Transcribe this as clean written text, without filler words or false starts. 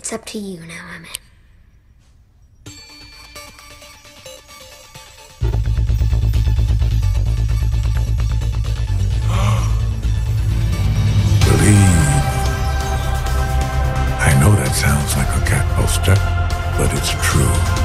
It's up to you now, Emmett. Believe. I know that sounds like a cat poster, but it's true.